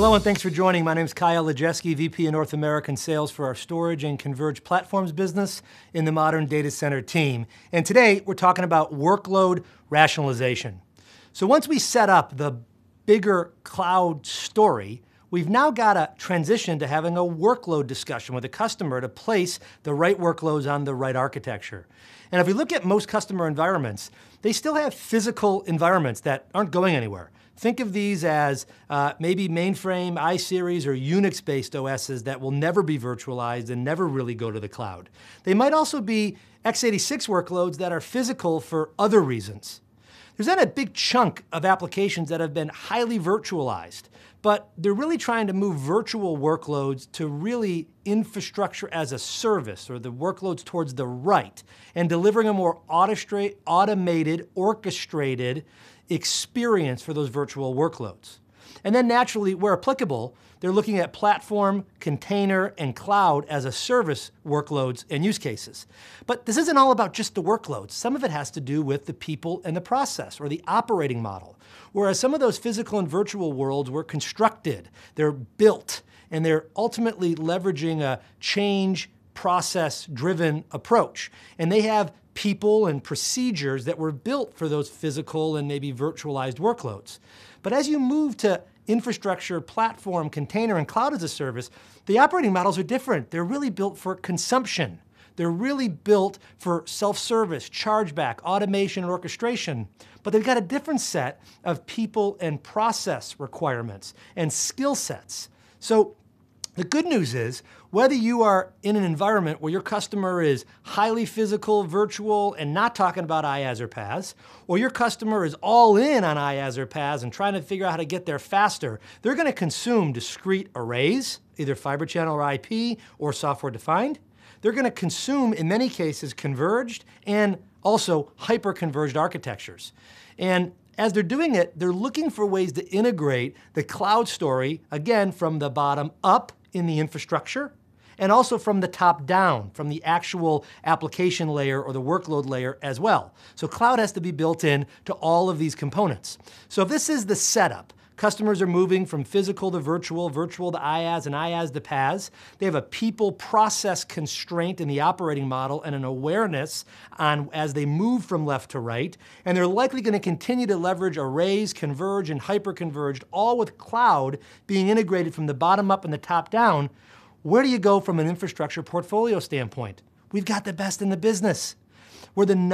Hello and thanks for joining. My name is Kyle Lejeski, VP of North American Sales for our storage and converged platforms business in the Modern Data Center team. And today we're talking about workload rationalization. So once we set up the bigger cloud story, we've now got to transition to having a workload discussion with a customer to place the right workloads on the right architecture. And if we look at most customer environments, they still have physical environments that aren't going anywhere. Think of these as maybe mainframe, iSeries, or Unix-based OSs that will never be virtualized and never really go to the cloud. They might also be x86 workloads that are physical for other reasons. There's then a big chunk of applications that have been highly virtualized, but they're really trying to move virtual workloads to really infrastructure as a service, or the workloads towards the right, and delivering a more automated, orchestrated experience for those virtual workloads. And then naturally, where applicable, they're looking at platform, container, and cloud as a service workloads and use cases. But this isn't all about just the workloads. Some of it has to do with the people and the process, or the operating model. Whereas some of those physical and virtual worlds were constructed, they're built, and they're ultimately leveraging a change process-driven approach. And they have people and procedures that were built for those physical and maybe virtualized workloads. But as you move to infrastructure, platform, container, and cloud as a service, the operating models are different. They're really built for consumption. They're really built for self-service, chargeback, automation, and orchestration. But they've got a different set of people and process requirements and skill sets. So the good news is, whether you are in an environment where your customer is highly physical, virtual, and not talking about IaaS or PaaS, or your customer is all in on IaaS or PaaS and trying to figure out how to get there faster, they're going to consume discrete arrays, either fiber channel or IP, or software-defined. They're going to consume, in many cases, converged and also hyper-converged architectures. And as they're doing it, they're looking for ways to integrate the cloud story, again, from the bottom up in the infrastructure, and also from the top down, from the actual application layer or the workload layer as well. So cloud has to be built in to all of these components. So if this is the setup, customers are moving from physical to virtual, virtual to IaaS, and IaaS to PaaS. They have a people process constraint in the operating model and an awareness on as they move from left to right. And they're likely going to continue to leverage arrays, converge, and hyper-converged, all with cloud being integrated from the bottom up and the top down. Where do you go from an infrastructure portfolio standpoint? We've got the best in the business. We're the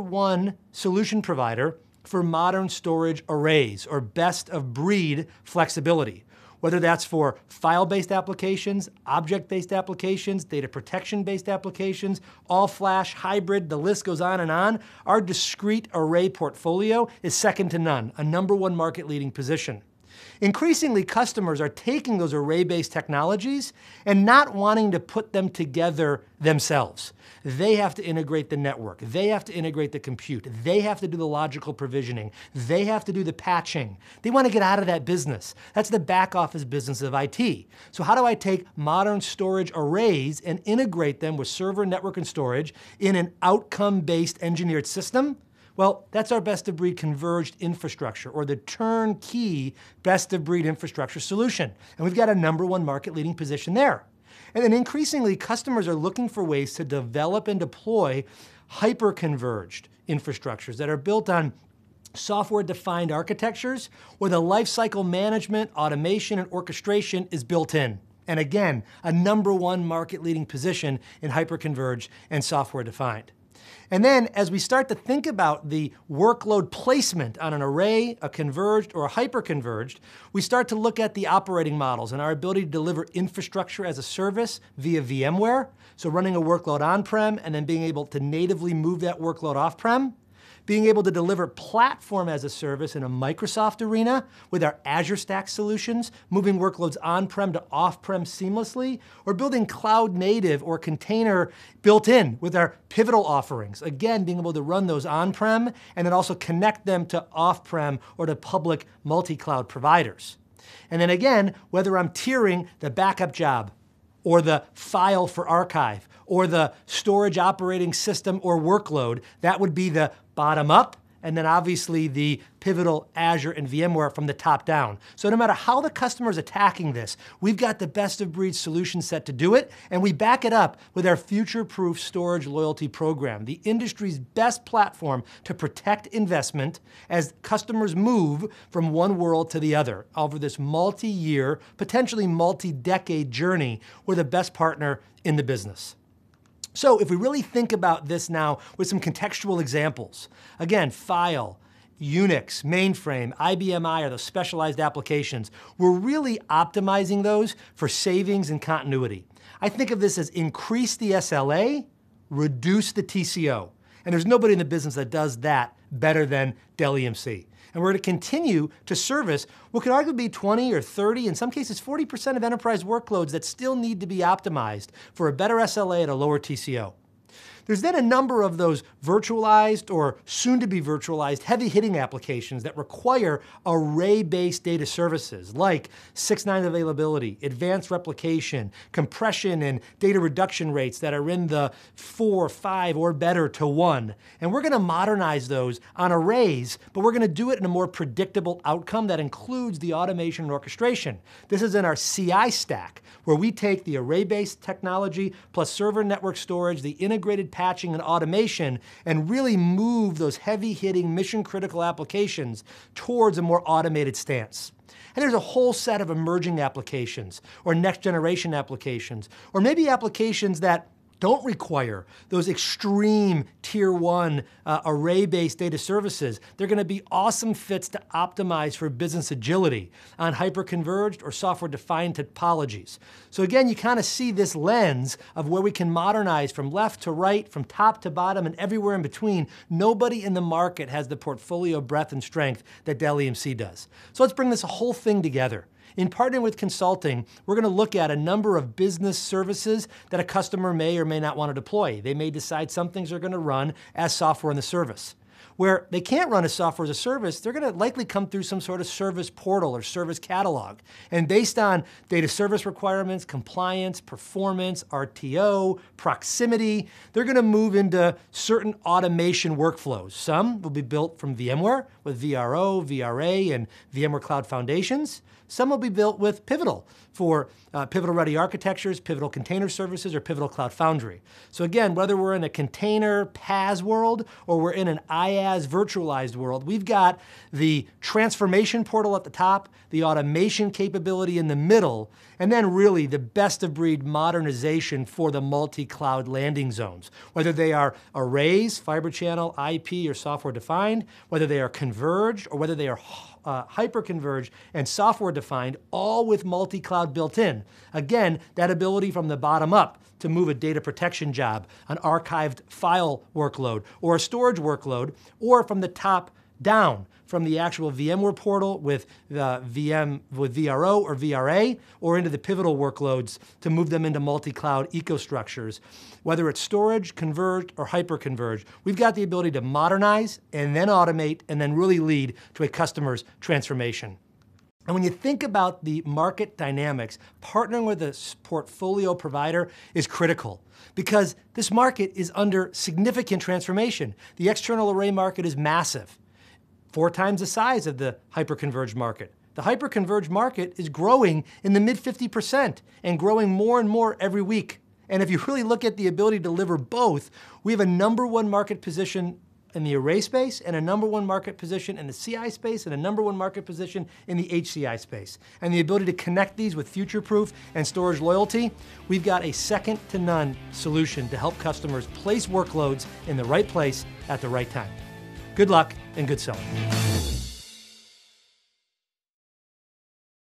#1 solution provider for modern storage arrays, or best-of-breed flexibility. Whether that's for file-based applications, object-based applications, data protection-based applications, all-flash, hybrid, the list goes on and on, our discrete array portfolio is second to none, a #1 market-leading position. Increasingly, customers are taking those array-based technologies and not wanting to put them together themselves. They have to integrate the network. They have to integrate the compute. They have to do the logical provisioning. They have to do the patching. They want to get out of that business. That's the back office business of IT. So how do I take modern storage arrays and integrate them with server, network, and storage in an outcome-based engineered system? Well, that's our best-of-breed converged infrastructure, or the turnkey best-of-breed infrastructure solution. And we've got a #1 market-leading position there. And then increasingly, customers are looking for ways to develop and deploy hyper-converged infrastructures that are built on software-defined architectures where the lifecycle management, automation, and orchestration is built in. And again, a #1 market-leading position in hyper-converged and software-defined. And then as we start to think about the workload placement on an array, a converged or a hyper-converged, we start to look at the operating models and our ability to deliver infrastructure as a service via VMware. So running a workload on-prem and then being able to natively move that workload off-prem. Being able to deliver platform as a service in a Microsoft arena with our Azure Stack solutions, moving workloads on-prem to off-prem seamlessly, or building cloud native or container built in with our Pivotal offerings. Again, being able to run those on-prem and then also connect them to off-prem or to public multi-cloud providers. And then again, whether I'm tiering the backup job, or the file for archive, or the storage operating system or workload, that would be the bottom up and then obviously the Pivotal, Azure, and VMware from the top down. So no matter how the customer is attacking this, we've got the best-of-breed solution set to do it, and we back it up with our future-proof storage loyalty program, the industry's best platform to protect investment as customers move from one world to the other over this multi-year, potentially multi-decade journey. We're the best partner in the business. So if we really think about this now with some contextual examples, again, file, Unix, mainframe, IBM I are those specialized applications. We're really optimizing those for savings and continuity. I think of this as increase the SLA, reduce the TCO. And there's nobody in the business that does that better than Dell EMC. And we're going to continue to service what could arguably be 20 or 30, in some cases 40% of enterprise workloads that still need to be optimized for a better SLA at a lower TCO. There's then a number of those virtualized or soon-to-be virtualized heavy-hitting applications that require array-based data services like 6.9 availability, advanced replication, compression, and data reduction rates that are in the 4, 5, or better to 1. And we're going to modernize those on arrays, but we're going to do it in a more predictable outcome that includes the automation and orchestration. This is in our CI stack, where we take the array-based technology plus server network storage, the integrated patching and automation, and really move those heavy-hitting, mission-critical applications towards a more automated stance. And there's a whole set of emerging applications, or next-generation applications, or maybe applications that don't require those extreme tier 1 array-based data services. They're going to be awesome fits to optimize for business agility on hyper-converged or software-defined topologies. So again, you kind of see this lens of where we can modernize from left to right, from top to bottom, and everywhere in between. Nobody in the market has the portfolio breadth and strength that Dell EMC does. So let's bring this whole thing together. In partnering with consulting, we're going to look at a number of business services that a customer may or may not want to deploy. They may decide some things are going to run as software in the service. Where they can't run as software as a service, they're going to likely come through some sort of service portal or service catalog. And based on data service requirements, compliance, performance, RTO, proximity, they're going to move into certain automation workflows. Some will be built from VMware with VRO, VRA, and VMware Cloud Foundations. Some will be built with Pivotal for Pivotal-ready architectures, Pivotal Container Services, or Pivotal Cloud Foundry. So again, whether we're in a container PaaS world or we're in an IaaS virtualized world, we've got the transformation portal at the top, the automation capability in the middle, and then really the best-of-breed modernization for the multi-cloud landing zones. Whether they are arrays, fiber channel, IP, or software-defined, whether they are converged, or whether they are hyper-converged and software-defined, all with multi-cloud built in. Again, that ability from the bottom up to move a data protection job, an archived file workload, or a storage workload, or from the top down, from the actual VMware portal with VRO or VRA, or into the Pivotal workloads to move them into multi-cloud ecostructures. Whether it's storage, converged, or hyper-converged, we've got the ability to modernize and then automate and then really lead to a customer's transformation. And when you think about the market dynamics, partnering with a portfolio provider is critical because this market is under significant transformation. The external array market is massive, 4 times the size of the hyper-converged market. The hyper-converged market is growing in the mid-50% and growing more and more every week. And if you really look at the ability to deliver both, we have a #1 market position in the array space and a #1 market position in the CI space and a #1 market position in the HCI space. And the ability to connect these with future-proof and storage loyalty, we've got a second-to-none solution to help customers place workloads in the right place at the right time. Good luck and good selling.